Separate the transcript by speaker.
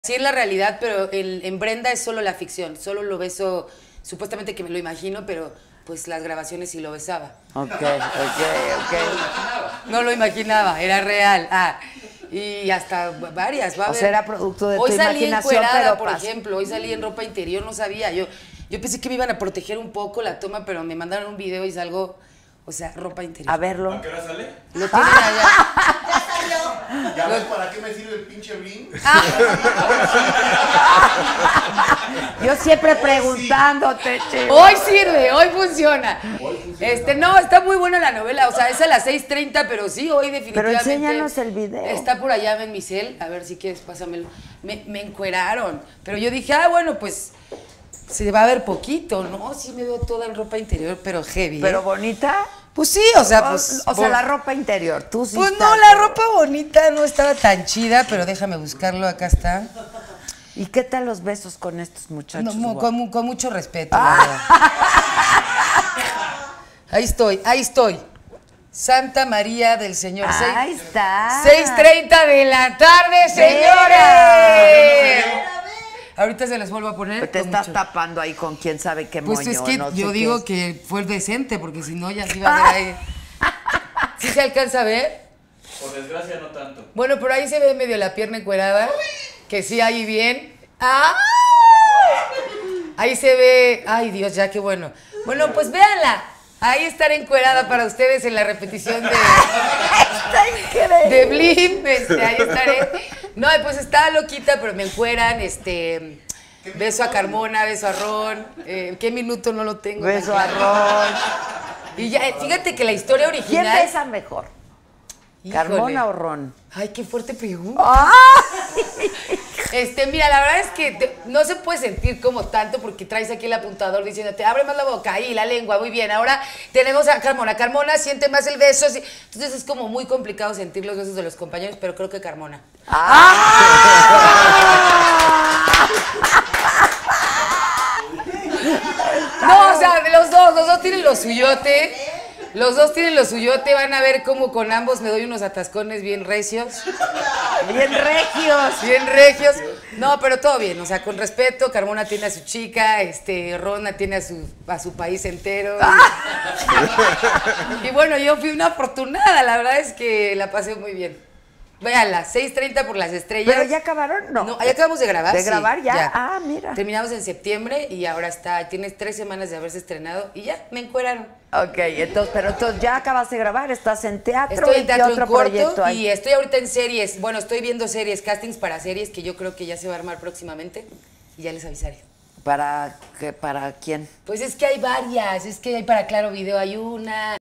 Speaker 1: Sí, en la realidad, pero en Brenda es solo la ficción. Solo lo beso, supuestamente que me lo imagino, pero pues las grabaciones sí lo besaba.
Speaker 2: Ok.
Speaker 1: No lo imaginaba, era real. Y hasta varias. Va a
Speaker 2: O
Speaker 1: haber.
Speaker 2: sea, era producto de
Speaker 1: hoy
Speaker 2: tu
Speaker 1: salí
Speaker 2: imaginación,
Speaker 1: encuerada,
Speaker 2: pero
Speaker 1: por
Speaker 2: pasa.
Speaker 1: ejemplo. Hoy salí en ropa interior, no sabía. Yo pensé que me iban a proteger un poco la toma, pero me mandaron un video y salgo, o sea, ropa interior.
Speaker 2: A verlo.
Speaker 3: ¿A qué hora sale?
Speaker 1: Lo tienen allá.
Speaker 4: Ya salió.
Speaker 3: ¿Ya ves para qué me sirve el pinche bling?
Speaker 2: Yo siempre preguntándote, chico.
Speaker 1: Hoy sirve, hoy funciona. No, está muy buena la novela, o sea, es a las 6:30, pero sí, hoy definitivamente.
Speaker 2: Pero enséñanos el video.
Speaker 1: Está por allá en mi cel, a ver si quieres, pásamelo. Me encueraron, pero yo dije, bueno, pues se va a ver poquito, ¿no? Sí me veo toda en ropa interior, pero heavy.
Speaker 2: ¿Pero bonita?
Speaker 1: Pues sí, o sea, pues...
Speaker 2: O sea, la ropa interior, tú sí
Speaker 1: Pues
Speaker 2: estás,
Speaker 1: no, la
Speaker 2: pero-
Speaker 1: ropa bonita no estaba tan chida, pero déjame buscarlo, acá está.
Speaker 2: ¿Y qué tal los besos con estos muchachos?
Speaker 1: No,
Speaker 2: guapos?
Speaker 1: con mucho respeto, la verdad. Ahí estoy. Santa María del Señor.
Speaker 2: Ahí está.
Speaker 1: 6:30 de la tarde, señores. Ahorita se les vuelvo a poner.
Speaker 2: Te
Speaker 1: con
Speaker 2: estás
Speaker 1: mucho-
Speaker 2: tapando ahí con quién sabe qué
Speaker 1: Pues
Speaker 2: moño.
Speaker 1: es que
Speaker 2: no sé
Speaker 1: yo
Speaker 2: qué
Speaker 1: digo
Speaker 2: es.
Speaker 1: que fue decente, porque si no ya se iba a ver ahí. ¿Sí se alcanza a ver?
Speaker 3: Por desgracia no tanto.
Speaker 1: Bueno, pero ahí se ve medio la pierna encuerada, que sí, ahí bien. ¡Ah! Ahí se ve, ay Dios, ya qué bueno. Bueno, pues véanla. Ahí estaré encuerada para ustedes en la repetición de Blim. Ahí estaré. No, pues está loquita, pero me encueran. Beso a Carmona, beso a Ron. ¿Qué minuto no lo tengo?
Speaker 2: Beso a Ron.
Speaker 1: Y ya, fíjate que la historia
Speaker 2: ¿Quién
Speaker 1: original.
Speaker 2: besa mejor?
Speaker 1: Híjole.
Speaker 2: ¿Carmona o Ron?
Speaker 1: Ay, qué fuerte pregunta.
Speaker 2: ¡Ah!
Speaker 1: Mira, la verdad es que no se puede sentir como tanto porque traes aquí el apuntador diciéndote, abre más la boca y la lengua, muy bien. Ahora tenemos a Carmona. Carmona siente más el beso. Sí. Entonces es como muy complicado sentir los besos de los compañeros, pero creo que Carmona. No, o sea, los dos tienen lo suyote. Los dos tienen lo suyote, van a ver cómo con ambos me doy unos atascones bien recios.
Speaker 2: Bien regios.
Speaker 1: Bien regios. No, pero todo bien, o sea, con respeto. Carmona tiene a su chica, Rona tiene a su país entero. Y bueno, yo fui una afortunada, la verdad es que la pasé muy bien. Véanla, 6:30 por las estrellas.
Speaker 2: ¿Pero ya acabaron? No.
Speaker 1: Ya acabamos de grabar.
Speaker 2: ¿De
Speaker 1: sí,
Speaker 2: grabar ya? Ah, mira.
Speaker 1: Terminamos en septiembre y ahora tiene 3 semanas de haberse estrenado y ya, me encueraron.
Speaker 2: Ok, entonces ya acabas de grabar, estás en teatro.
Speaker 1: Estoy en
Speaker 2: ¿y qué
Speaker 1: teatro
Speaker 2: otro
Speaker 1: en corto
Speaker 2: proyecto hay?
Speaker 1: y estoy ahorita en series. Bueno, estoy viendo series, castings para series que yo creo que ya se va a armar próximamente y ya les avisaré.
Speaker 2: ¿Para quién?
Speaker 1: Pues es que hay varias, es que hay para Claro Video, hay una.